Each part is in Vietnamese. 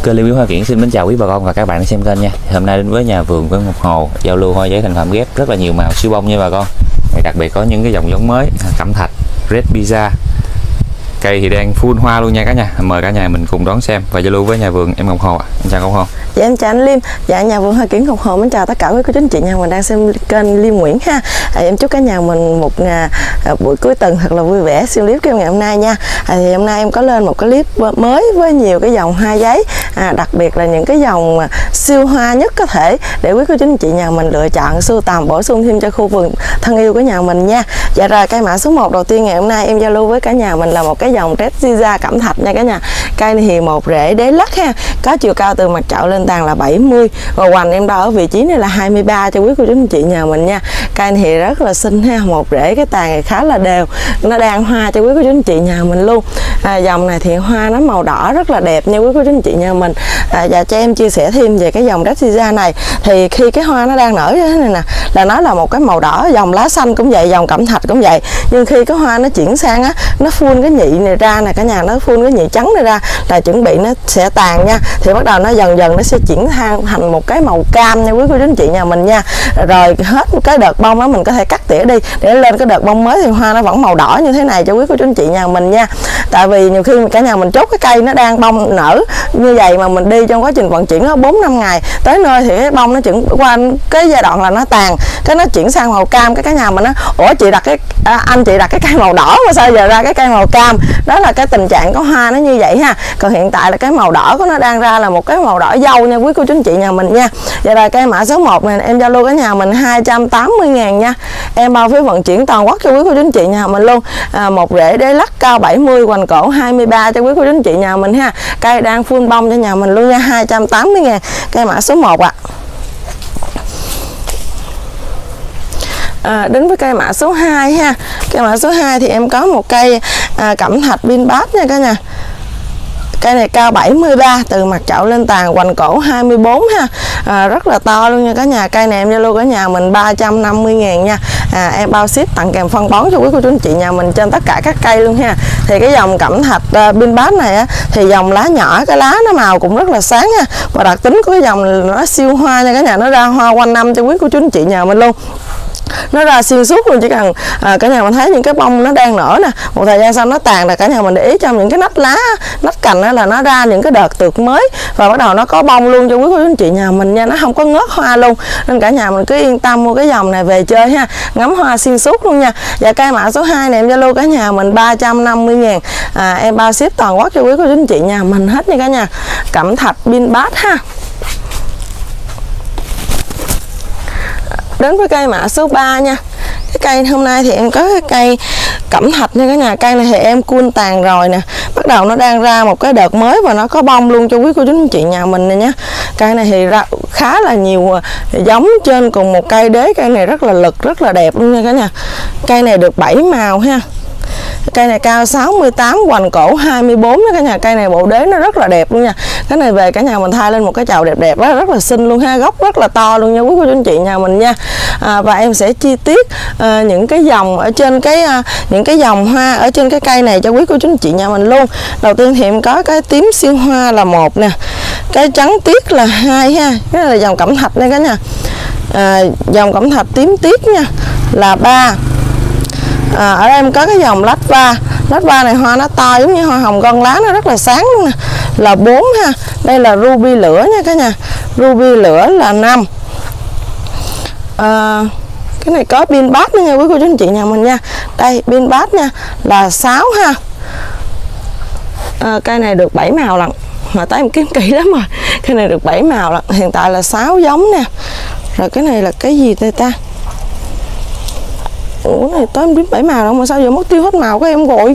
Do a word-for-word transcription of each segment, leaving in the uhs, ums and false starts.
Kênh Lê Quý Hoa Kiển xin mến chào quý bà con và các bạn đang xem kênh nha. Hôm nay đến với nhà vườn với Ngọc Hồ giao lưu hoa giấy thành phẩm ghép rất là nhiều màu siêu bông nha bà con. Đặc biệt có những cái dòng giống mới cẩm thạch, red pizza. Cây thì đang full hoa luôn nha cả nhà. Mời cả nhà mình cùng đón xem và giao lưu với nhà vườn em Ngọc Hồ ạ. À. Em chào Ngọc Hồ. Dạ em chào anh Liêm. Dạ nhà vườn Hoa Kiển Ngọc Hồ mến chào tất cả quý cô chú anh chị nhà mình đang xem kênh Liêm Nguyễn ha. À, em chúc cả nhà mình một à, buổi cuối tuần thật là vui vẻ siêu clip của ngày hôm nay nha. À, thì hôm nay em có lên một cái clip mới với nhiều cái dòng hoa giấy, à, đặc biệt là những cái dòng siêu hoa nhất có thể để quý cô chú anh chị nhà mình lựa chọn sưu tầm bổ sung thêm cho khu vườn thân yêu của nhà mình nha. Dạ rồi cây mã số một đầu tiên ngày hôm nay em giao lưu với cả nhà mình là một cái dòng red pizza cẩm thạch nha cả nhà. Cây này thì một rễ đế lắc ha, có chiều cao từ mặt chậu lên tàn là bảy mươi và hoành em đo ở vị trí này là hai mươi ba cho quý cô chú anh chị nhà mình nha. Cây này thì rất là xinh ha, một rễ cái tàn này khá là đều, nó đang hoa cho quý cô chú anh chị nhà mình luôn. À, dòng này thì hoa nó màu đỏ rất là đẹp nha quý cô chú anh chị nhà mình. À, và cho em chia sẻ thêm về cái dòng red pizza này thì khi cái hoa nó đang nở như thế này nè là nó là một cái màu đỏ, dòng lá xanh cũng vậy, dòng cẩm thạch cũng vậy, nhưng khi cái hoa nó chuyển sang á, nó phun cái nhị này ra nè cả nhà, nó phun cái nhị trắng này ra là chuẩn bị nó sẽ tàn nha, thì bắt đầu nó dần dần nó sẽ chuyển sang thành một cái màu cam nha quý cô chú anh chị nhà mình nha. Rồi hết một cái đợt bông đó mình có thể cắt tỉa đi để lên cái đợt bông mới thì hoa nó vẫn màu đỏ như thế này cho quý cô chú anh chị nhà mình nha. Tại vì nhiều khi cả nhà mình chốt cái cây nó đang bông nở như vậy mà mình đi trong quá trình vận chuyển nó bốn năm ngày tới nơi thì cái bông nó chuyển qua cái giai đoạn là nó tàn, cái nó chuyển sang màu cam, cái cả nhà mình nó ủa chị đặt cái à, anh chị đặt cái cây màu đỏ mà sao giờ ra cái cây màu cam. Đó là cái tình trạng có hoa nó như vậy ha. Còn hiện tại là cái màu đỏ của nó đang ra là một cái màu đỏ dâu nha quý cô chú anh chị nhà mình nha. Vậy là cây mã số một này em giao lưu cả nhà mình hai trăm tám mươi ngàn nha. Em bao phí vận chuyển toàn quốc cho quý cô chú anh chị nhà mình luôn. À, một rễ đế lắc cao bảy mươi, hoành cổ hai mươi ba cho quý cô chú anh chị nhà mình ha. Cây đang full bông cho nhà mình luôn nha, hai trăm tám mươi ngàn cây mã số một ạ. À. À, đến với cây mã số hai ha. Cây mã số hai thì em có một cây à, cẩm thạch pin bát nha cả nhà. Cây này cao bảy mươi ba, từ mặt chậu lên tàn, hoành cổ hai mươi bốn ha. À, rất là to luôn nha cả nhà. Cây này em giao lưu cả nhà mình ba trăm năm mươi ngàn nha. À, em bao ship tặng kèm phân bón cho quý cô chú anh chị nhà mình trên tất cả các cây luôn ha. Thì cái dòng cẩm thạch pin bát này á, thì dòng lá nhỏ, cái lá nó màu cũng rất là sáng ha. Và đặc tính của cái dòng nó siêu hoa nha cả nhà, nó ra hoa quanh năm cho quý cô chú anh chị nhà mình luôn. Nó ra xuyên suốt luôn, chỉ cần à, cả nhà mình thấy những cái bông nó đang nở nè, một thời gian sau nó tàn là cả nhà mình để ý trong những cái nách lá, nách cành đó là nó ra những cái đợt tược mới và bắt đầu nó có bông luôn cho quý cô chú anh chị nhà mình nha, nó không có ngớt hoa luôn, nên cả nhà mình cứ yên tâm mua cái dòng này về chơi ha, ngắm hoa xuyên suốt luôn nha. Và cây mã số hai này em giao lưu cả nhà mình ba trăm năm mươi ngàn, à, em bao ship toàn quốc cho quý cô chú anh chị nhà mình hết nha cả nhà. Cẩm thạch pin bát ha. Đến với cây mã số ba nha. Cái cây hôm nay thì em có cái cây cẩm thạch nha cả nhà. Cây này thì em cuôn tàn rồi nè, bắt đầu nó đang ra một cái đợt mới và nó có bông luôn cho quý cô chú anh chị nhà mình này nhé. Cây này thì ra khá là nhiều giống trên cùng một cây đế. Cây này rất là lực, rất là đẹp luôn nha cả nhà. Cây này được bảy màu ha. Cây này cao sáu mươi tám, hoành cổ hai mươi bốn đó cả nhà. Cây này bộ đế nó rất là đẹp luôn nha. Cái này về cả nhà mình thay lên một cái chậu đẹp đẹp đó, rất là xinh luôn ha, gốc rất là to luôn nha quý cô chú anh chị nhà mình nha. À, và em sẽ chi tiết à, những cái dòng ở trên cái à, những cái dòng hoa ở trên cái cây này cho quý cô chú anh chị nhà mình luôn. Đầu tiên thì em có cái tím siêu hoa là một nè, cái trắng tiết là hai ha. Cái này là dòng cẩm thạch đây cả nhà. À, dòng cẩm thạch tím tiết nha là ba. À, ở đây em có cái dòng lách va. Lách va này hoa nó to giống như hoa hồng, con lá nó rất là sáng luôn nè, là bốn ha. Đây là ruby lửa nha cả nhà. Ruby lửa là năm. À, cái này có pin bát nữa nha quý cô chú anh chị nhà mình nha. Đây pin bát nha là sáu ha. À, cây này được bảy màu lận, mà tới em kiếm kỹ lắm rồi. Cây này được bảy màu lận, hiện tại là sáu giống nè. Rồi cái này là cái gì đây ta? Ủa này tới em đến bảy màu đâu mà sao giờ mất tiêu hết màu của em rồi.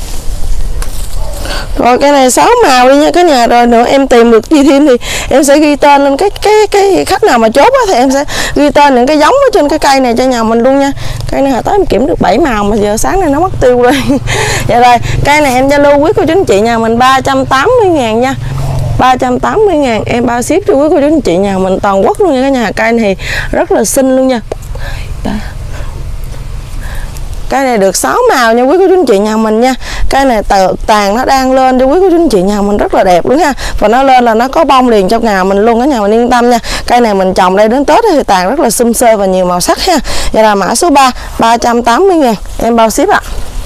Rồi cái này sáu màu đi nha cả nhà. Rồi nữa em tìm được gì thêm thì em sẽ ghi tên lên cái cái cái khách nào mà chốt á, thì em sẽ ghi tên những cái giống ở trên cái cây này cho nhà mình luôn nha. Cây này hồi tới em kiểm được bảy màu mà giờ sáng nay nó mất tiêu rồi. Vậy rồi cây này em giao lưu quý cô chú anh chị nhà mình ba trăm tám mươi ngàn nha. ba trăm tám mươi ngàn em bao ship cho quý cô chú anh chị nhà mình toàn quốc luôn nha cả nhà. Cây này rất là xinh luôn nha. Cây này được sáu màu nha quý cô chú anh chị nhà mình nha. Cây này tàn nó đang lên cho quý cô chú anh chị nhà mình rất là đẹp luôn ha. Và nó lên là nó có bông liền trong nhà mình luôn, cả nhà mình yên tâm nha. Cây này mình trồng đây đến Tết thì tàn rất là sum xê và nhiều màu sắc ha. Vậy là mã số ba, ba trăm tám mươi ngàn em bao ship ạ.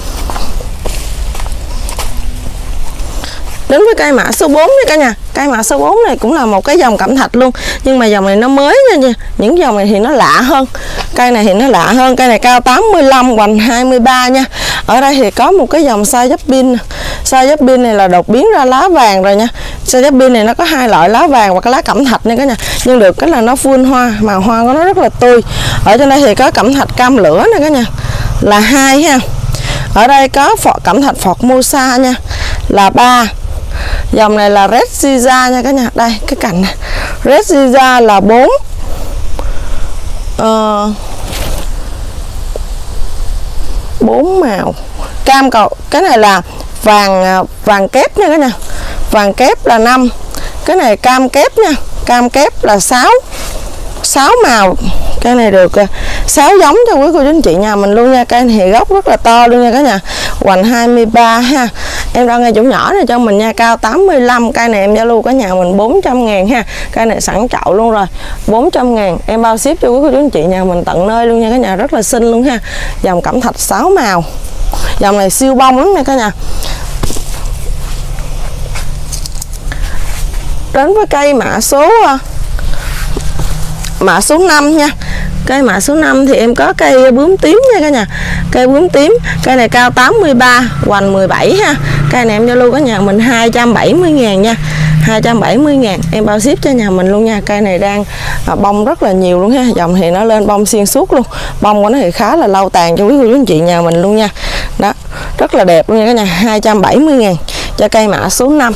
Đến với cây mã số bốn nha cả nhà. Cây mã số bốn này cũng là một cái dòng cẩm thạch luôn, nhưng mà dòng này nó mới nha, nha. Những dòng này thì nó lạ hơn. Cây này thì nó lạ hơn. Cây này cao tám mươi lăm, hoành hai mươi ba nha. Ở đây thì có một cái dòng size giáp pin. Size giáp pin này là đột biến ra lá vàng rồi nha. Size giáp pin này nó có hai loại lá vàng và cái lá cẩm thạch nha cả nhà. Nhưng được cái là nó full hoa, màu hoa của nó rất là tươi. Ở trên đây thì có cẩm thạch cam lửa nè cả nhà, là hai ha. Ở đây có cẩm thạch Formosa nha, là ba. Dòng này là Red Ziza nha cả nhà. Đây cái cành này Red Ziza là bốn. uh, bốn màu cam cầu. Cái này là vàng vàng kép nha cả nhà. Vàng kép là năm. Cái này cam kép nha. Cam kép là sáu. sáu màu. Cây này được sáu giống cho quý cô chú anh chị nhà mình luôn nha. Cây này gốc rất là to luôn nha cả nhà. Hoành hai mươi ba ha. Em đang ngay chỗ nhỏ này cho mình nha, cao tám mươi lăm. Cây này em giao lưu cả nhà mình bốn trăm ngàn ha. Cây này sẵn chậu luôn rồi, bốn trăm ngàn em bao ship cho quý cô chú anh chị nhà mình tận nơi luôn nha cả nhà. Rất là xinh luôn ha. Dòng cẩm thạch sáu màu. Dòng này siêu bông lắm nha cả nhà. Đến với cây mã số mã số năm nha. Cây mã số năm thì em có cây bướm tím nha cả nhà. Cây bướm tím, cây này cao tám mươi ba, hoành mười bảy ha. Cây này em giao lưu cả nhà mình hai trăm bảy mươi ngàn nha. hai trăm bảy mươi ngàn em bao ship cho nhà mình luôn nha. Cây này đang à, bông rất là nhiều luôn ha. Dòng thì nó lên bông xuyên suốt luôn. Bông của nó thì khá là lâu tàn cho quý cô chú anh chị nhà mình luôn nha. Đó, rất là đẹp luôn nha cả nhà. hai trăm bảy mươi ngàn cho cây mã số năm.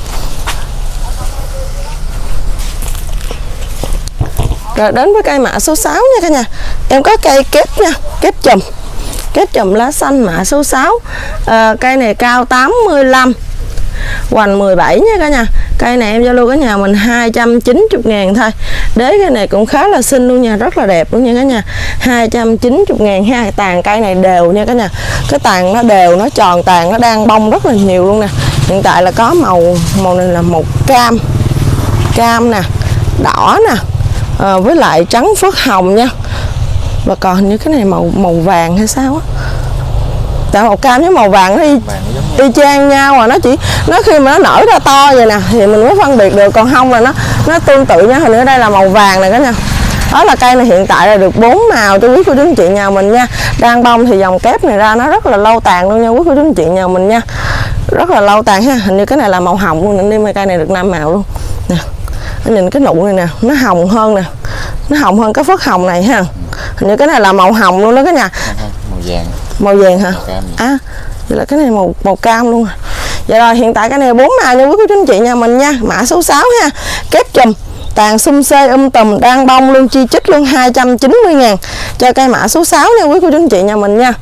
Rồi đến với cây mã số sáu nha cả nhà. Em có cây kép nha, kép chùm. Kép chùm lá xanh mã số sáu. à, Cây này cao tám mươi lăm, hoành mười bảy nha cả nhà. Cây này em giao lưu cả nhà mình hai trăm chín mươi ngàn thôi. Đế cây này cũng khá là xinh luôn nha, rất là đẹp luôn nha cả nhà. hai trăm chín mươi ngàn ha. Tàn cây này đều nha cả nhà. Cái tàn nó đều, nó tròn tàn, nó đang bông rất là nhiều luôn nè. Hiện tại là có màu màu này là màu cam. Cam nè, đỏ nè. À, với lại trắng phớt hồng nha. Và còn hình như cái này màu màu vàng hay sao á. Tại màu cam với màu vàng nó y, y chang nhau à. Nó chỉ nó khi mà nó nở ra to vậy nè thì mình mới phân biệt được, còn không là nó nó tương tự nha. Hình như đây là màu vàng này cả nhà. Đó là cây này hiện tại là được bốn màu cho quý cô chú anh chị nhà mình nha. Đang bông thì dòng kép này ra nó rất là lâu tàn luôn nha quý cô chú anh chị nhà mình nha. Rất là lâu tàn ha. Hình như cái này là màu hồng luôn, nên đi cây này được năm màu luôn nè. Nhìn cái nụ này nè, nó hồng hơn nè. Nó hồng hơn cái phớt hồng này ha. Hình như cái này là màu hồng luôn đó cả nhà. Màu vàng. Màu vàng hả? À, vậy là cái này màu màu cam luôn. Vậy rồi hiện tại cái này bốn màu nha quý cô chú anh chị nhà mình nha. Mã số sáu ha. Kép chùm, tàn xum xê um tùm, đang bông luôn, chi chít luôn, hai trăm chín mươi ngàn cho cây mã số sáu nha quý cô chú anh chị nhà mình nha.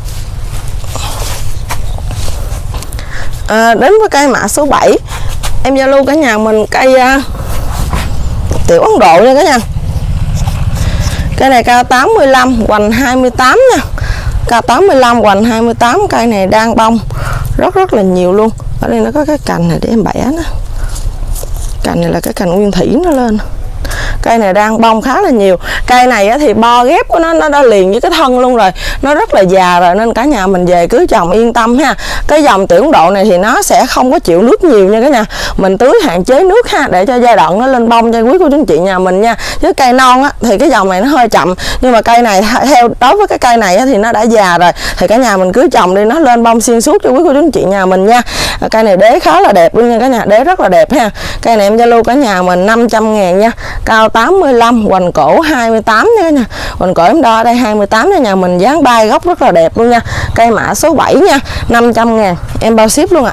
À, đến với cây mã số bảy. Em giao lưu cả nhà mình cây uh, tiểu Ấn Độ nha cả nhà. Cây này cao tám mươi lăm, hoành hai mươi tám nha. Cao tám mươi lăm, hoành hai mươi tám. Cây này đang bông rất rất là nhiều luôn. Ở đây nó có cái cành này để em bẻ nó. Cành này là cái cành nguyên thủy nó lên. Cây này đang bông khá là nhiều. Cây này thì bo ghép của nó nó đã liền với cái thân luôn rồi, nó rất là già rồi, nên cả nhà mình về cứ trồng yên tâm ha. Cái dòng tiểu Ấn Độ này thì nó sẽ không có chịu nước nhiều nha cả nhà. Mình tưới hạn chế nước ha, để cho giai đoạn nó lên bông cho quý cô chú anh chị nhà mình nha. Chứ cây non á thì cái dòng này nó hơi chậm, nhưng mà cây này theo đối với cái cây này á, thì nó đã già rồi, thì cả nhà mình cứ trồng đi, nó lên bông xuyên suốt cho quý cô chú anh chị nhà mình nha. Cây này đế khá là đẹp luôn nha cả nhà, đế rất là đẹp ha. Cây này em giao lưu cả nhà mình năm trăm ngàn nha. Cao tám mươi lăm, hoành cổ hai mươi tám nha cả nhà. Hoành cổ em đo ở đây hai mươi tám nha nhà mình, dáng bay gốc rất là đẹp luôn nha. Cây mã số bảy nha, năm trăm ngàn em bao ship luôn ạ.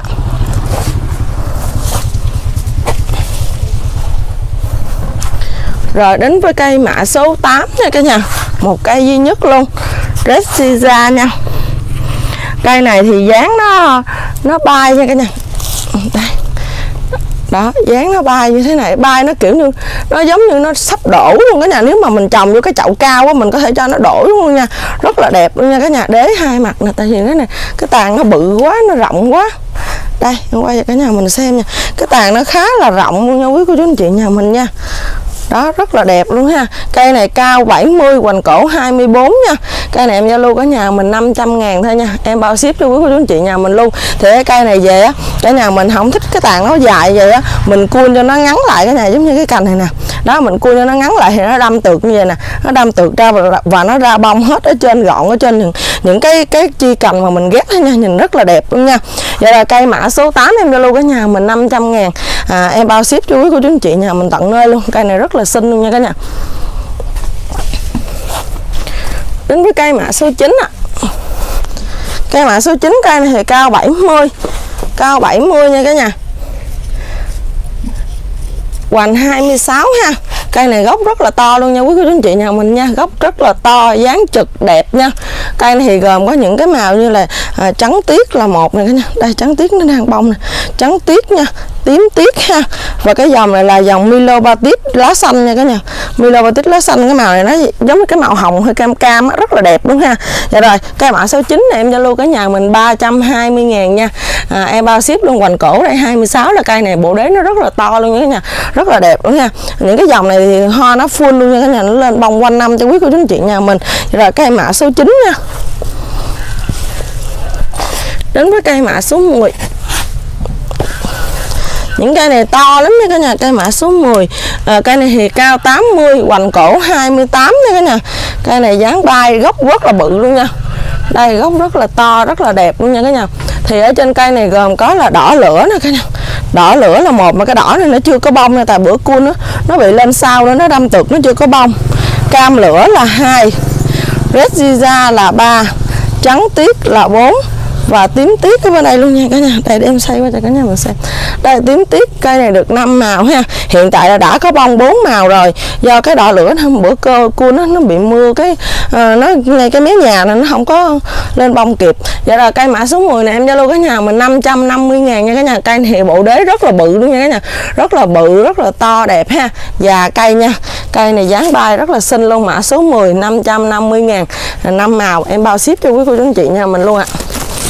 Rồi đến với cây mã số tám nha cả nhà. Một cây duy nhất luôn, Red Ziza nha. Cây này thì dáng nó nó bay nha cả nhà. Đây. Đó, dáng nó bay như thế này, bay nó kiểu như nó giống như nó sắp đổ luôn cả nhà. Nếu mà mình trồng vô cái chậu cao á, mình có thể cho nó đổ luôn nha. Rất là đẹp luôn nha cả nhà. Đế hai mặt nè, tại vì cái này cái tàn nó bự quá, nó rộng quá. Đây, em quay cho cả nhà mình xem nha. Cái tàn nó khá là rộng luôn nha quý cô chú anh chị nhà mình nha. Đó, rất là đẹp luôn ha. Cây này cao bảy mươi, hoành cổ hai mươi bốn nha. Cây này em giao lưu cả nhà mình năm trăm ngàn thôi nha. Em bao ship cho quý cô chú anh chị nhà mình luôn. Thì cái cây này về á, cả nhà mình không thích cái tàn nó dài vậy á, mình cua cho nó ngắn lại cái này, giống như cái cành này nè. Đó, mình cua cho nó ngắn lại thì nó đâm tược như vậy nè. Nó đâm tược ra và, và nó ra bông hết ở trên, gọn ở trên những, những cái cái chi cành mà mình ghép thôi nha. Nhìn rất là đẹp luôn nha. Vậy là cây mã số tám em giao lưu cả nhà mình năm trăm ngàn. À, em bao ship cho quý cô chú anh chị nhà mình tận nơi luôn. Cây này rất là xinh luôn nha cả nhà. Đến với cây mã số chín ạ. À. Cây mã số chín, cây này thì cao bảy mươi. Cao bảy mươi nha cả nhà. Hoành hai mươi sáu ha. Cây này gốc rất là to luôn nha quý cô chú anh chị nhà mình nha. Gốc rất là to, dáng trực đẹp nha. Cây này thì gồm có những cái màu như là à, trắng tiết là một này cả nhà. Đây, trắng tiết nó đang bông nè. Trắng tiết nha, tím tiết ha. Và cái dòng này là dòng Milobatis lá xanh nha cả nhà. Milobatis lá xanh, cái màu này nó giống như cái màu hồng hơi cam cam á, rất là đẹp luôn ha. Dạ rồi, cây mã số chín này em giao lưu cả nhà mình ba trăm hai mươi ngàn nha. À, em bao ship luôn. Hoành cổ đây hai mươi sáu là cây này bộ đế nó rất là to luôn nha cả nhà. Rất là đẹp luôn nha. Những cái dòng này thì hoa nó full luôn nha cả nhà, nó lên bông quanh năm cho quý cô chú anh chị nhà mình. Dạ rồi, cây mã số chín nha. Đến với cây mã số mười. Những cây này to lắm nha cả nhà. Cây mã số mười. À, cây này thì cao tám mươi, hoành cổ hai mươi tám nha cả nhà. Cây này dáng bay, gốc rất là bự luôn nha. Đây, gốc rất là to, rất là đẹp luôn nha cả nhà. Thì ở trên cây này gồm có là đỏ lửa nè cả nhà. Đỏ lửa là một, mà cái đỏ này nó chưa có bông nha, tại bữa cua nó nó bị lên sau đó, nó đâm tược, nó chưa có bông. Cam lửa là hai, Red Giza là ba, trắng tiết là bốn và tím tiết ở bên đây luôn nha cả nhà. Đây, để em xoay qua cho cả nhà mình xem. Đây, tím tiết, cây này được năm màu ha. Hiện tại là đã có bông bốn màu rồi. Do cái đỏ lửa hôm bữa cơ cua nó nó bị mưa cái uh, nó ngay cái mé nhà này nó không có lên bông kịp. Vậy là cây mã số mười này em giao lưu cả nhà mình năm trăm năm mươi ngàn nha cả nhà. Cây thì bộ đế rất là bự luôn nha cả nhà. Rất là bự, rất là to đẹp ha. Và cây nha. Cây này dáng bay rất là xinh luôn. Mã số mười năm trăm năm mươi ngàn, năm màu em bao ship cho quý cô chú anh chị nha mình luôn ạ. À.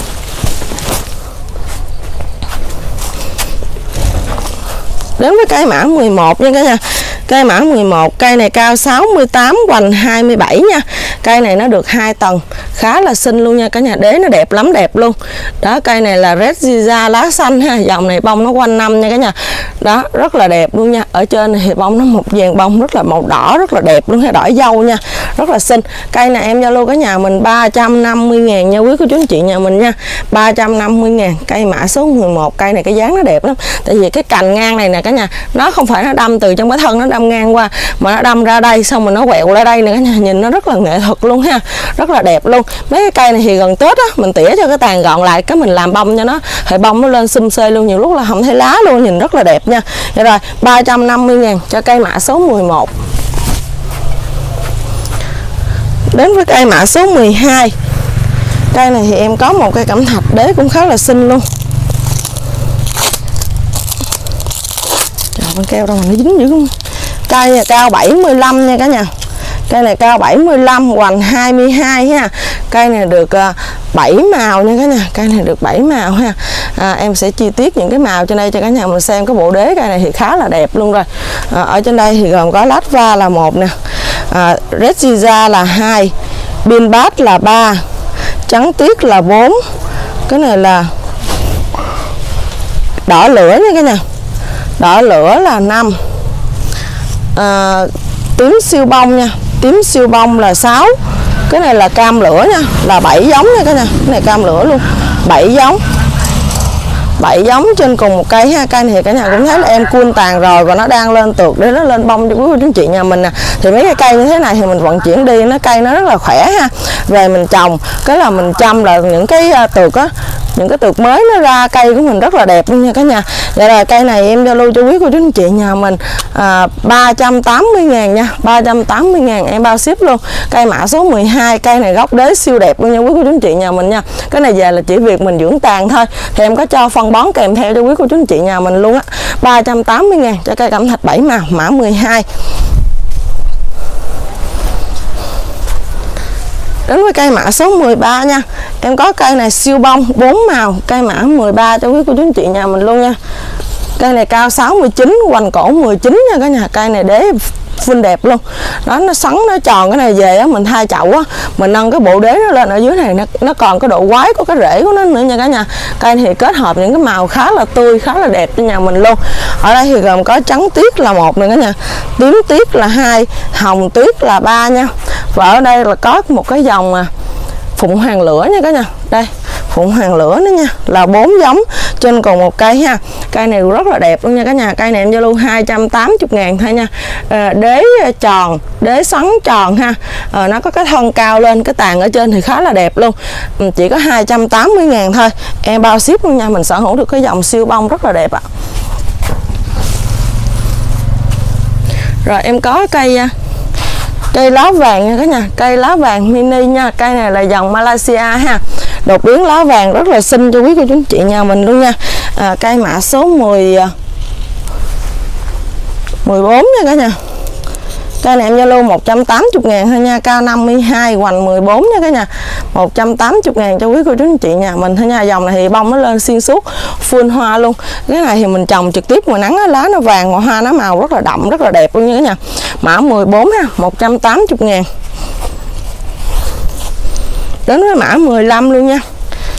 Đến với cây mã mười một nha cả nhà. Cây mã mười một, cây này cao sáu mươi tám, hoành hai mươi bảy nha. Cây này nó được hai tầng, khá là xinh luôn nha cả nhà. Đế nó đẹp lắm, đẹp luôn. Đó, cây này là Red Giza lá xanh ha. Dòng này bông nó quanh năm nha cả nhà. Đó, rất là đẹp luôn nha. Ở trên này thì bông nó một dàn bông rất là màu đỏ, rất là đẹp luôn ha, đỏ dâu nha. Rất là xinh. Cây này em giao lưu cả nhà mình ba trăm năm mươi ngàn nha quý cô chú anh chị nhà mình nha. ba trăm năm mươi ngàn, cây mã số mười một. Cây này cái dáng nó đẹp lắm. Tại vì cái cành ngang này nè cả nhà, nó không phải nó đâm từ trong cái thân nó đâm ngang qua, mà nó đâm ra đây xong rồi nó quẹo ra đây nè cả nhà. Nhìn nó rất là nghệ thuật luôn ha, rất là đẹp luôn. Mấy cái cây này thì gần Tết á, mình tỉa cho cái tàn gọn lại, cái mình làm bông cho nó, thì bông nó lên xum xê luôn, nhiều lúc là không thấy lá luôn, nhìn rất là đẹp nha. Vậy rồi, ba trăm năm mươi ngàn cho cây mã số mười một. Đến với cây mã số mười hai. Cây này thì em có một cây cẩm thạch đế cũng khá là xinh luôn. Trời, con keo đâu mà nó dính dữ không? Cây này cao bảy mươi lăm nha cả nhà. Cây này cao bảy mươi lăm, hoành hai mươi hai ha. Cây này được uh, bảy màu nha cả nhà. Cây này được bảy màu ha. À, em sẽ chi tiết những cái màu trên đây cho cả nhà mình xem. Cái bộ đế cây này thì khá là đẹp luôn rồi. À, ở trên đây thì gồm có lát va là một nè, à, Red Giza là hai, Bin Bát là ba, trắng tiết là bốn. Cái này là đỏ lửa nha cả nhà. Đỏ lửa là năm, à, tím siêu bông nha. Tím siêu bông là sáu. Cái này là cam lửa nha, là bảy giống nha cả nhà. Cái này cam lửa luôn, bảy giống. bảy giống trên cùng một cây ha. Cây này thì cả nhà cũng thấy là em cuôn tàn rồi và nó đang lên tược để nó lên bông cho quý cô chú anh chị nhà mình nè. Thì mấy cái cây như thế này thì mình vận chuyển đi, nó cây nó rất là khỏe ha. Về mình trồng, cái là mình chăm là những cái tược á, những cái tược mới nó ra, cây của mình rất là đẹp luôn nha cả nhà. Vậy là cây này em giao lưu cho quý cô chú anh chị nhà mình à, ba trăm tám mươi ngàn nha, ba trăm tám mươi ngàn em bao ship luôn. Cây mã số mười hai, cây này gốc đế siêu đẹp luôn nha quý cô chú anh chị nhà mình nha. Cái này về là chỉ việc mình dưỡng tàn thôi, thì em có cho phân bón kèm theo cho quý cô chú anh chị nhà mình luôn á. Ba trăm tám mươi ngàn cho cây cẩm thạch bảy màu mã mười hai. Đến với cây mã số mười ba nha. Em có cây này siêu bông bốn màu, cây mã mười ba cho quý cô chú anh chị nhà mình luôn nha. Cây này cao sáu mươi chín, hoành cổ mười chín nha cả nhà. Cây này đế full đẹp luôn. Đó, nó xoắn nó tròn. Cái này về á mình thay chậu á, mình nâng cái bộ đế nó lên ở dưới này, nó, nó còn cái độ quái của cái rễ của nó nữa nha cả nhà. Cây thì kết hợp những cái màu khá là tươi, khá là đẹp cho nhà mình luôn. Ở đây thì gồm có trắng tuyết là một nữa cả nhà, tím tuyết là hai, hồng tuyết là ba nha. Và ở đây là có một cái dòng à, phụng hoàng lửa nha cả nhà. Đây, phụng hoàng lửa nữa nha, là bốn giống trên cùng một cây ha. Cây này rất là đẹp luôn nha cả nhà. Cây này em giao lưu hai trăm tám mươi ngàn thôi nha. À, đế tròn, đế xoắn tròn ha. À, nó có cái thân cao lên, cái tàn ở trên thì khá là đẹp luôn. Chỉ có hai trăm tám mươi ngàn thôi, em bao ship luôn nha. Mình sở hữu được cái dòng siêu bông rất là đẹp ạ. Rồi em có cây cây lá vàng nha cả nhà, cây lá vàng mini nha. Cây này là dòng Malaysia ha, đột biến lá vàng rất là xinh cho quý cô chú anh chị nhà mình luôn nha. À, cây mã số mười mười bốn nha cả nhà. Cây này em giao lưu một trăm tám mươi ngàn thôi nha, cao năm mươi hai, hoành mười bốn nha cả nhà. một trăm tám mươi ngàn cho quý cô chú anh chị nhà mình thôi nha. Dòng này thì bông nó lên xuyên suốt, full hoa luôn. Cái này thì mình trồng trực tiếp ngoài nắng á, lá nó vàng và hoa nó màu rất là đậm, rất là đẹp luôn nha cả nhà. Mã mười bốn ha, một trăm tám mươi ngàn. Đến với mã mười lăm luôn nha.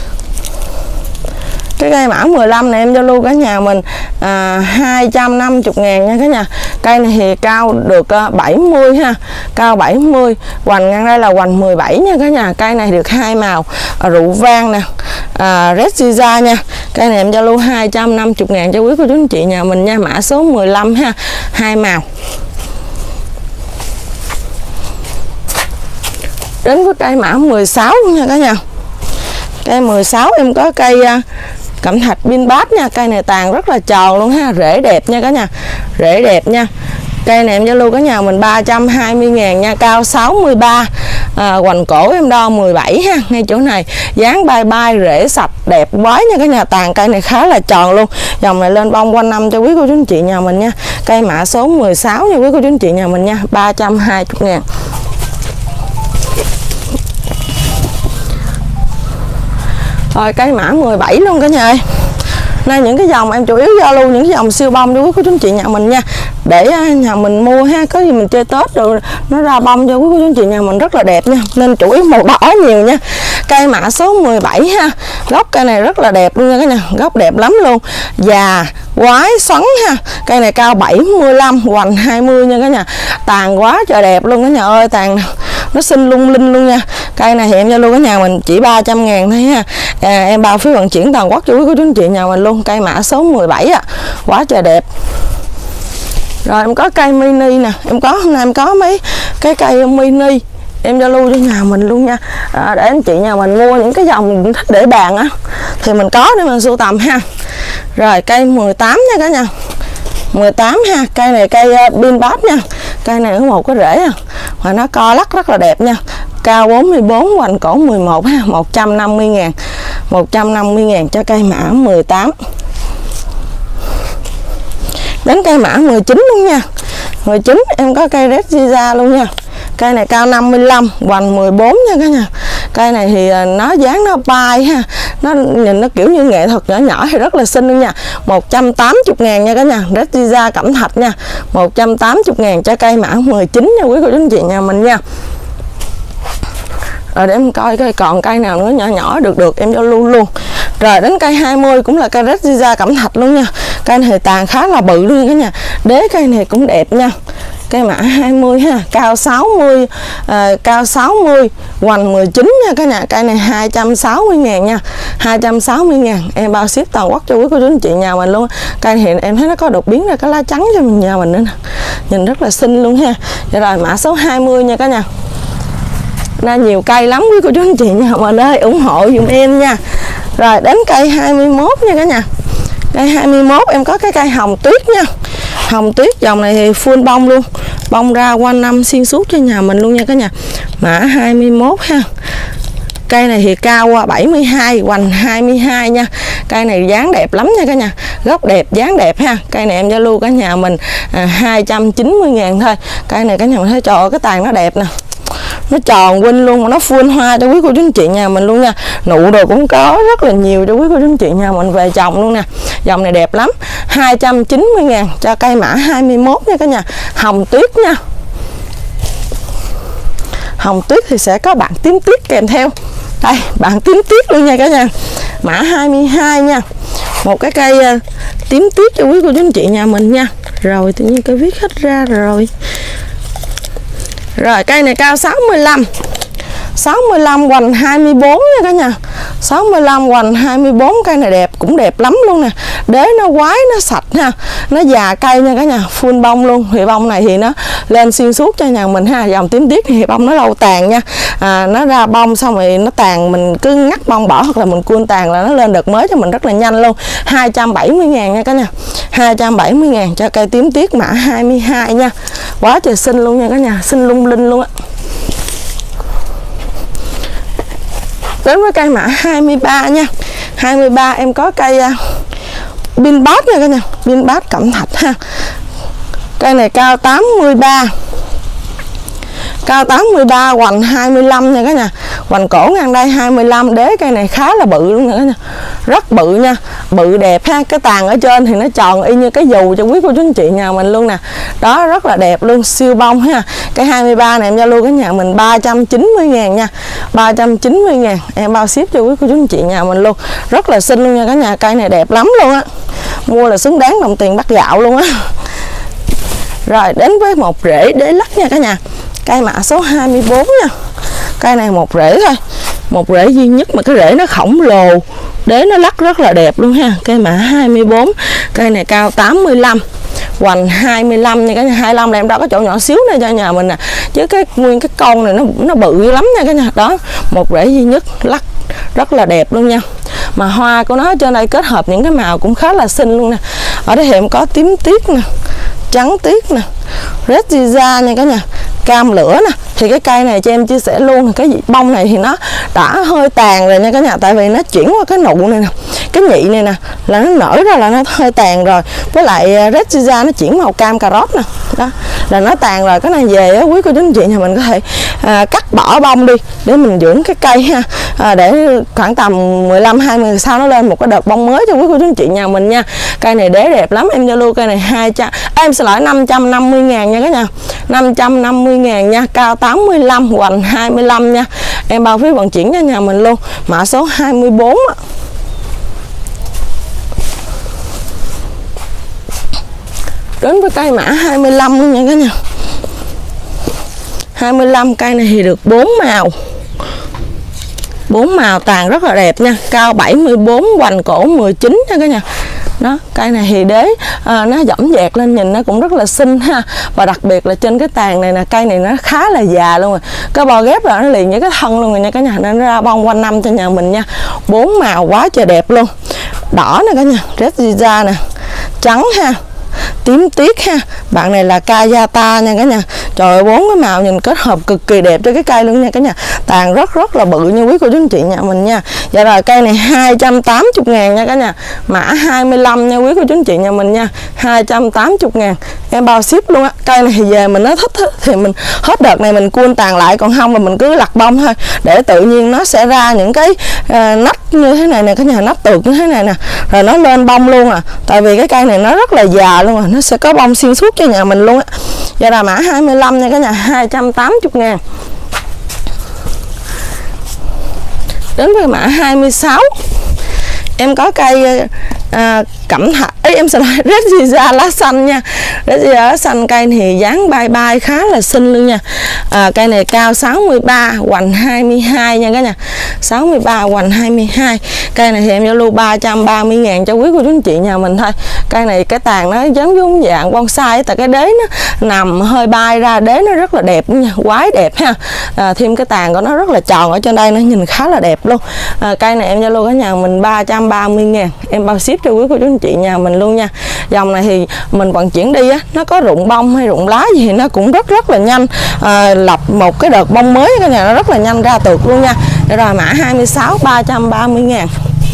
Cái cây mã mười lăm này em giao lưu cả nhà mình à, hai trăm năm mươi ngàn nha cả nhà. Cây này thì cao được uh, bảy mươi ha, cao bảy mươi, hoành ngang đây là hoành mười bảy nha cả nhà. Cây này được hai màu, à, rượu vang nè, à, red Giza nha. Cây này em giao lưu hai trăm năm mươi ngàn cho quý cô chú anh chị nhà mình nha. Mã số mười lăm ha, hai màu. Đến với cây mã mười sáu nha cả nhà. Cây mười sáu em có cây uh, cẩm thạch pin bát nha. Cây này tàn rất là tròn luôn ha, rễ đẹp nha cả nhà, rễ đẹp nha. Cây này em giao lưu cả nhà mình ba trăm hai mươi ngàn nha, cao sáu mươi ba, à, hoành cổ em đo mười bảy ha. Ngay chỗ này dáng bay bay, rễ sạch đẹp quái nha cả nhà. Tàn cây này khá là tròn luôn. Dòng này lên bông quanh năm cho quý cô chú anh chị nhà mình nha. Cây mã số mười sáu nha quý cô chú anh chị nhà mình nha, ba trăm hai mươi ngàn. Rồi cây mã mười bảy luôn cả nhà ơi. Nay những cái dòng em chủ yếu giao lưu những cái dòng siêu bông cho quý cô chú anh chị nhà mình nha, để nhà mình mua ha, có gì mình chơi Tết rồi nó ra bông cho quý cô chú anh chị nhà mình rất là đẹp nha, nên chủ yếu màu đỏ nhiều nha. Cây mã số mười bảy ha, gốc cây này rất là đẹp luôn nha cả nhà, gốc đẹp lắm luôn, già quái xoắn ha. Cây này cao bảy mươi lăm, hoành hai mươi nha cả nhà, tàn quá trời đẹp luôn cả nhà ơi, tàn nó xinh lung linh luôn nha. Cây này thì em giao lưu cả nhà mình chỉ ba trăm ngàn thôi ha. À, em bao phí vận chuyển toàn quốc cho quý cô chú anh chị nhà mình luôn. Cây mã số mười bảy ạ, quá trời đẹp. Rồi em có cây mini nè, em có hôm nay em có mấy cái cây mini em giao lưu cho nhà mình luôn nha. À, để anh chị nhà mình mua những cái dòng thích để bàn á thì mình có để mình sưu tầm ha. Rồi cây mười tám nha cả nhà, mười tám ha. Cây này cây pin bát nha, cây này có một cái rễ à, và nó co lắc rất là đẹp nha, cao bốn mươi bốn, hoành cổ mười một ha, một trăm năm mươi ngàn, một trăm năm mươi ngàn cho cây mã mười tám. Đến cây mã mười chín luôn nha. mười chín em có cây red Giza luôn nha. Cây này cao năm mươi lăm, hoành mười bốn nha cả nhà. Cây này thì nó dáng nó bay ha, nó nhìn nó kiểu như nghệ thuật nhỏ nhỏ thì rất là xinh luôn nha. một trăm tám mươi ngàn nha cả nhà, red Giza cẩm thạch nha, một trăm tám mươi ngàn cho cây mã mười chín nha quý cô chú anh chị nhà mình nha. Rồi để em coi coi còn cây nào nữa nhỏ nhỏ được được em giao lưu luôn. Rồi đến cây hai mươi cũng là cây red Giza cẩm thạch luôn nha. Cây này tàn khá là bự luôn cả nhà. Đế cây này cũng đẹp nha. Cây mã hai mươi ha, cao sáu mươi, à, cao sáu mươi, hoành mười chín nha cả nhà. Cây này hai trăm sáu mươi ngàn nha, hai trăm sáu mươi ngàn em bao ship toàn quốc cho quý cô chú anh chị nhà mình luôn. Cây này em thấy nó có đột biến ra cái lá trắng cho mình nhà mình nữa nè, nhìn rất là xinh luôn ha. Rồi mã số hai mươi nha cả nhà. Ra nhiều cây lắm quý cô chú anh chị nhà mình ơi, ủng hộ giùm em nha. Rồi đến cây hai mươi mốt nha cả nhà. Cây hai mươi mốt em có cái cây hồng tuyết nha. Hồng tuyết dòng này thì full bông luôn, bông ra quanh năm xuyên suốt cho nhà mình luôn nha cả nhà. Mã hai mươi mốt ha. Cây này thì cao qua bảy mươi hai, hoành hai mươi hai nha. Cây này dáng đẹp lắm nha cả nhà. Gốc đẹp, dáng đẹp ha. Cây này em giao lưu cả nhà mình à, hai trăm chín mươi ngàn thôi. Cây này cả nhà mình thấy trời ơi, cái tàn nó đẹp nè. Nó tròn quinh luôn, mà nó full hoa cho quý cô chú anh chị nhà mình luôn nha. Nụ đồ cũng có rất là nhiều cho quý cô chú anh chị nhà mình về trồng luôn nè. Dòng này đẹp lắm. hai trăm chín mươi ngàn cho cây mã hai mươi mốt nha cả nhà. Hồng tuyết nha. Hồng tuyết thì sẽ có bạn tím tiết kèm theo. Đây, bạn tím tiết luôn nha cả nhà. Mã hai mươi hai nha. Một cái cây uh, tím tiết cho quý cô chú anh chị nhà mình nha. Rồi tự nhiên cái viết hết ra rồi. Rồi cây này cao sáu mươi lăm. sáu mươi lăm hoành hai mươi bốn nha cả nhà. sáu mươi lăm hoành hai mươi bốn, cây này đẹp, cũng đẹp lắm luôn nè. Đế nó quái, nó sạch ha. Nó già cây nha cả nhà, full bông luôn. Thì bông này thì nó lên xuyên suốt cho nhà mình ha. Dòng tím tiết thì bông nó lâu tàn nha. À, nó ra bông xong rồi nó tàn, mình cứ ngắt bông bỏ hoặc là mình cuôn tàn là nó lên đợt mới cho mình rất là nhanh luôn. hai trăm bảy mươi ngàn nha cả nhà. hai trăm bảy mươi ngàn cho cây tím tiết mã hai mươi hai nha. Quá trời xinh luôn nha cả nhà, xinh lung linh luôn á. Đến với cây mã hai mươi ba nha. hai mươi ba em có cây uh, pin bát nha cả nhà. Pin bát cẩm thạch ha. Cây này cao tám mươi ba. Cao tám mươi ba, hoành hai mươi lăm nha cả nhà. Hoành cổ ngang đây hai mươi lăm. Đế cây này khá là bự luôn nha cả nhà. Rất bự nha. Bự đẹp ha. Cái tàn ở trên thì nó tròn y như cái dù cho quý cô chú anh chị nhà mình luôn nè. Đó, rất là đẹp luôn. Siêu bông ha. Cái hai mươi ba này em giao lưu cái nhà mình ba trăm chín mươi ngàn nha. ba trăm chín mươi ngàn. Em bao ship cho quý cô chú anh chị nhà mình luôn. Rất là xinh luôn nha cả nhà. Cây này đẹp lắm luôn á. Mua là xứng đáng đồng tiền bắt gạo luôn á. Rồi đến với một rễ đế lắc nha cả nhà. Cây mã số hai mươi bốn nha. Cây này một rễ thôi. Một rễ duy nhất mà cái rễ nó khổng lồ. Đế nó lắc rất là đẹp luôn ha. Cây mã hai mươi bốn. Cây này cao tám mươi lăm. Hoành hai mươi lăm nha cả nhà. hai mươi lăm là em đó có chỗ nhỏ xíu này cho nhà mình nè. Chứ cái nguyên cái con này nó nó bự lắm nha cả nhà. Đó, một rễ duy nhất lắc rất là đẹp luôn nha. Mà hoa của nó trên đây kết hợp những cái màu cũng khá là xinh luôn nè. Ở đây thì em có tím tiết nè, trắng tiết nè, red giza nha cả nhà, cam lửa nè. Thì cái cây này cho em chia sẻ luôn, cái bông này thì nó đã hơi tàn rồi nha cả nhà. Tại vì nó chuyển qua cái nụ này nè, cái nhị này nè là nó nở ra là nó hơi tàn rồi. Với lại red giza nó chuyển màu cam cà rốt nè. Đó là nó tàn rồi. Cái này về á, quý cô chú anh chị nhà mình có thể à, cắt bỏ bông đi để mình dưỡng cái cây ha. À, để khoảng tầm mười lăm hai mươi sau nó lên một cái đợt bông mới cho quý cô chú anh chị nhà mình nha. Cây này đế đẹp lắm. Em giao lưu cây này hai trăm, em sẽ lại năm trăm năm mươi ngàn nha cả nhà. năm trăm năm mươi ngàn nha. Cao tám mươi lăm, hoành hai mươi lăm nha. Em bao phí vận chuyển cho nhà mình luôn. Mã số hai mươi bốn á. Đến với cây mã hai mươi lăm luôn nha cả nhà. hai mươi lăm cây này thì được bốn màu. bốn màu tàn rất là đẹp nha. Cao bảy mươi bốn, hoành cổ mười chín nha cả nhà. Đó, cây này thì đế à, nó dõng dẹt lên nhìn nó cũng rất là xinh ha. Và đặc biệt là trên cái tàn này nè, cây này nó khá là già luôn rồi. Cái bò ghép là nó liền với cái thân luôn rồi nha cả nhà. Nên nó ra bông quanh năm cho nhà mình nha. Bốn màu quá trời đẹp luôn. Đỏ nè cả nhà, red giza nè, trắng ha, tím tiết ha. Bạn này là Kayata nha cả nhà. Trời ơi, bốn cái màu nhìn kết hợp cực kỳ đẹp cho cái cây luôn nha cả nhà. Tàn rất rất là bự như quý cô chú anh chị nhà mình nha. Dạ rồi, cây này hai trăm tám mươi ngàn nha cả nhà. Mã hai mươi lăm nha quý cô chú anh chị nhà mình nha. hai trăm tám mươi ngàn. Em bao ship luôn á. Cây này thì về mình nó thích thì mình hết đợt này mình cuôn tàn lại, còn không là mình cứ lặt bông thôi. Để tự nhiên nó sẽ ra những cái uh, nắp như thế này nè cả nhà, nắp tược như thế này nè. Rồi nó lên bông luôn à. Tại vì cái cây này nó rất là già luôn à. Nó sẽ có bông xuyên suốt cho nhà mình luôn á. Dạ là mã hai mươi lăm nha cả nhà, hai trăm tám mươi ngàn. Đến với mã hai mươi sáu. Em có cây à, cẩm thạch ấy, em sẽ nói Red Giza lá xanh nha. Red Giza lá xanh, cây thì dáng bay bay khá là xinh luôn nha. À, cây này cao sáu mươi ba, hoành hai mươi hai nha cả nhà. sáu mươi ba hoành hai mươi hai. Cây này thì em giao lưu ba trăm ba mươi ngàn cho quý cô chú anh chị nhà mình thôi. Cây này cái tàn nó giống giống dạng bonsai, tại cái đế nó nằm hơi bay ra, đế nó rất là đẹp nha, quái đẹp ha. À, thêm cái tàn của nó rất là tròn ở trên đây, nó nhìn khá là đẹp luôn. À, cây này em giao lưu cả nhà mình ba trăm ba mươi ngàn, em bao ship cho quý cô chú anh chị nhà mình luôn nha. Dòng này thì mình vận chuyển đi á, nó có rụng bông hay rụng lá gì thì nó cũng rất rất là nhanh. À, lập một cái đợt bông mới cả nhà, nó rất là nhanh ra tược luôn nha. Để rồi mã hai mươi sáu, ba trăm ba mươi ngàn.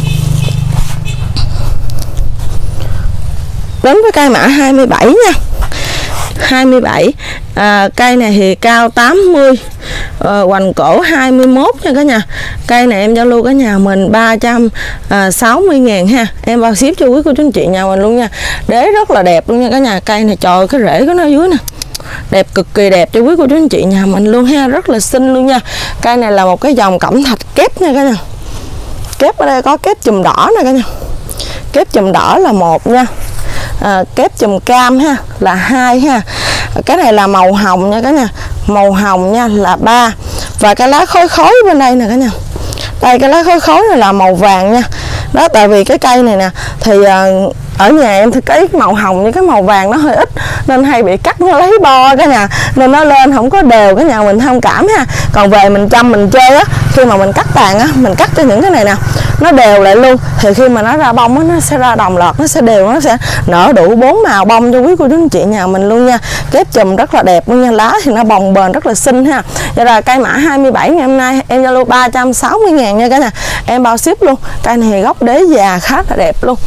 Đến với cây mã hai mươi bảy nha. hai mươi bảy, à, cây này thì cao tám mươi, à, hoành cổ hai mươi mốt nha cả nhà. Cây này em giao lưu cả nhà mình ba trăm sáu mươi ngàn ha, em bao ship cho quý cô chú anh chị nhà mình luôn nha. Đế rất là đẹp luôn nha cả nhà. Cây này trời, cái rễ của nó dưới nè, đẹp cực kỳ đẹp cho quý cô chú anh chị nhà mình luôn ha, rất là xinh luôn nha. Cây này là một cái dòng cẩm thạch kép nha cả nhà. Kép ở đây có kép chùm đỏ nè cả nhà. Kép chùm đỏ là một nha. À, kép chùm cam ha là hai ha. Cái này là màu hồng nha cả nhà, màu hồng nha là ba. Và cái lá khối khối bên đây nè cả nhà. Đây cái lá khối khối này là màu vàng nha. Đó, tại vì cái cây này nè thì à, ở nhà em thì cái màu hồng với cái màu vàng nó hơi ít nên hay bị cắt nó lấy bo cả nhà, nên nó lên không có đều, cái nhà mình thông cảm ha. Còn về mình chăm mình chơi á, khi mà mình cắt tàn á, mình cắt cho những cái này nè nó đều lại luôn, thì khi mà nó ra bông á, nó sẽ ra đồng loạt, nó sẽ đều, nó sẽ nở đủ bốn màu bông cho quý cô chú anh chị nhà mình luôn nha. Kép chùm rất là đẹp luôn nha, lá thì nó bồng bềnh rất là xinh ha. Vậy là cây mã hai mươi bảy ngày hôm nay em giao lưu ba trăm sáu mươi ngàn nha cả nhà, em bao ship luôn. Cây này gốc đế già khá là đẹp luôn.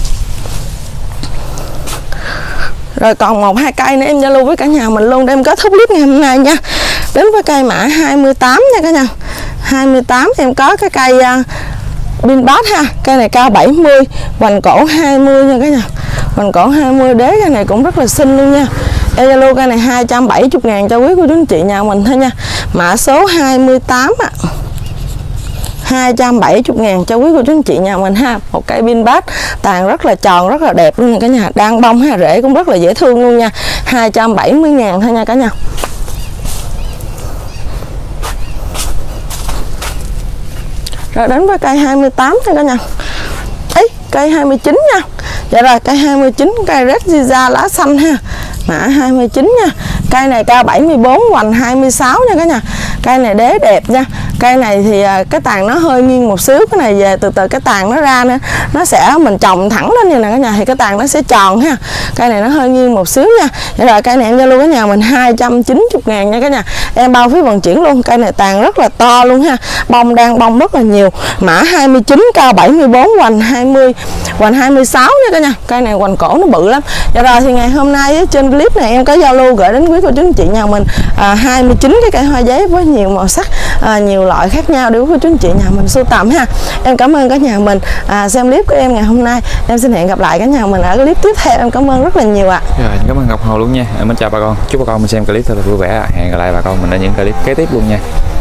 Rồi còn một hai cây nữa em giao lưu với cả nhà mình luôn để em kết thúc clip ngày hôm nay nha. Đến với cây mã hai mươi tám nha cả nhà. hai mươi tám em có cái cây uh, Pinbat ha. Cây này cao bảy mươi, hoành cổ hai mươi nha cả nhà. Hoành cổ hai mươi, đế cây này cũng rất là xinh luôn nha. Em giao lưu cây này hai trăm bảy mươi ngàn cho quý cô chú anh chị nhà mình thôi nha. Mã số hai mươi tám ạ. À. hai trăm bảy mươi ngàn cho quý cô chú anh chị nhà mình ha. Một cây Pinbat tàn rất là tròn, rất là đẹp luôn nha cả nhà. Đang bông ha, rễ cũng rất là dễ thương luôn nha. hai trăm bảy mươi ngàn thôi nha cả nhà. Rồi đến với cây hai mươi tám nha cả nhà. Ấy, cây hai mươi chín nha. Dạ rồi, cây hai mươi chín, cây Red Giza lá xanh ha. Mã hai mươi chín nha. Cây này cao bảy mươi bốn, hoành hai mươi sáu nha cả nhà. Cây này đế đẹp nha. Cây này thì cái tàn nó hơi nghiêng một xíu, cái này về từ từ cái tàn nó ra nữa, nó sẽ mình trồng thẳng lên như này cả nhà thì cái tàn nó sẽ tròn ha. Cây này nó hơi nghiêng một xíu nha. Vậy rồi cây này em giao lưu cả nhà mình hai trăm chín mươi ngàn nha cả nhà, em bao phí vận chuyển luôn. Cây này tàn rất là to luôn ha, bông đang bông rất là nhiều. Mã hai mươi chín, cao bảy mươi bốn, hoành hai mươi, hoành hai mươi sáu nha cả nhà. Cây này hoành cổ nó bự lắm. Vậy rồi thì ngày hôm nay trên clip này em có giao lưu gửi đến quý cô chú anh chị nhà mình à, hai mươi chín cái cây hoa giấy với nhiều màu sắc, à, nhiều loại khác nhau để quý cô chú anh chị nhà mình sưu tầm ha. Em cảm ơn cả nhà mình à, xem clip của em ngày hôm nay. Em xin hẹn gặp lại cả nhà mình ở clip tiếp theo. Em cảm ơn rất là nhiều ạ. Rồi, cảm ơn Ngọc Hồ luôn nha. Em mến chào bà con, chúc bà con mình xem clip thật là vui vẻ. Hẹn gặp lại bà con mình ở những clip kế tiếp luôn nha.